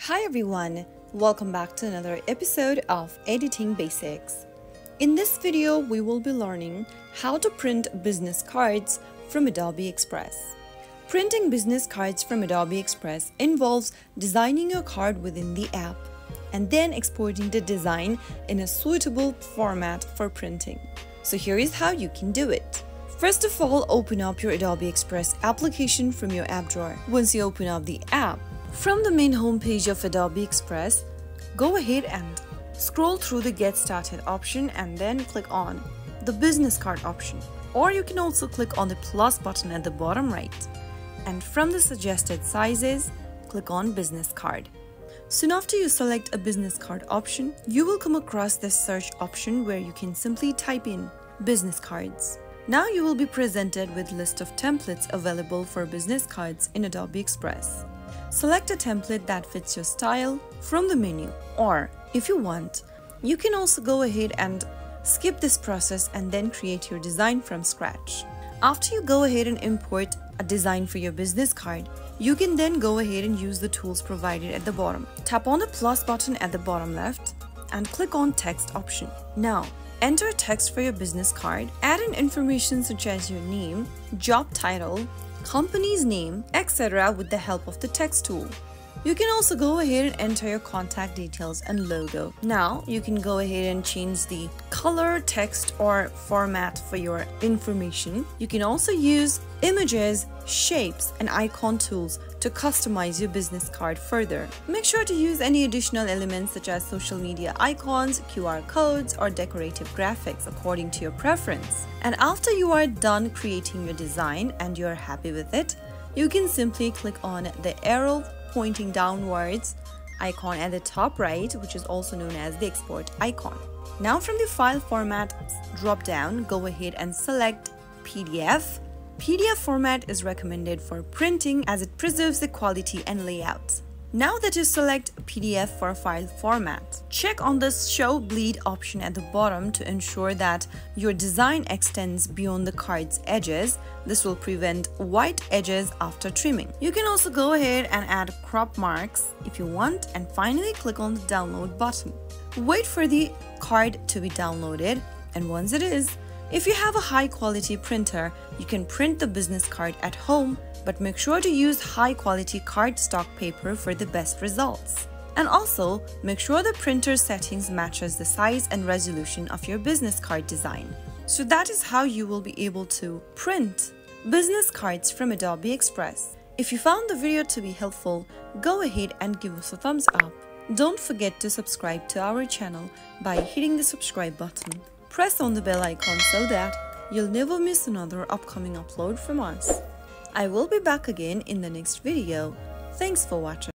Hi everyone, welcome back to another episode of Editing Basics. In this video, we will be learning how to print business cards from Adobe Express. Printing business cards from Adobe Express involves designing your card within the app and then exporting the design in a suitable format for printing. So here is how you can do it. First of all, open up your Adobe Express application from your app drawer. Once you open up the app, from the main homepage of Adobe Express, go ahead and scroll through the Get Started option and then click on the Business Card option. Or you can also click on the plus button at the bottom right. And from the suggested sizes, click on Business Card. Soon after you select a Business Card option, you will come across this search option where you can simply type in business cards. Now you will be presented with a list of templates available for business cards in Adobe Express. Select a template that fits your style from the menu, or if you want, you can also go ahead and skip this process and then create your design from scratch. After you go ahead and import a design for your business card, you can then go ahead and use the tools provided at the bottom. Tap on the plus button at the bottom left and click on Text option. Now, enter text for your business card, add in information such as your name, job title, company's name, etc. with the help of the text tool. You can also go ahead and enter your contact details and logo. Now you can go ahead and change the color, text, or format for your information. You can also use images, shapes, and icon tools to customize your business card further. Make sure to use any additional elements such as social media icons, QR codes, or decorative graphics according to your preference. And after you are done creating your design and you're happy with it, you can simply click on the arrow pointing downwards icon at the top right, which is also known as the export icon. Now from the file format drop down, go ahead and select PDF. PDF format is recommended for printing as it preserves the quality and layout. Now that you select PDF for file format, check on the Show Bleed option at the bottom to ensure that your design extends beyond the card's edges. This will prevent white edges after trimming. You can also go ahead and add crop marks if you want, and finally click on the download button. Wait for the card to be downloaded, and once it is, if you have a high quality printer, you can print the business card at home, but make sure to use high quality cardstock paper for the best results. And also, make sure the printer settings matches the size and resolution of your business card design. So that is how you will be able to print business cards from Adobe Express. If you found the video to be helpful, go ahead and give us a thumbs up. Don't forget to subscribe to our channel by hitting the subscribe button. Press on the bell icon so that you'll never miss another upcoming upload from us. I will be back again in the next video. Thanks for watching.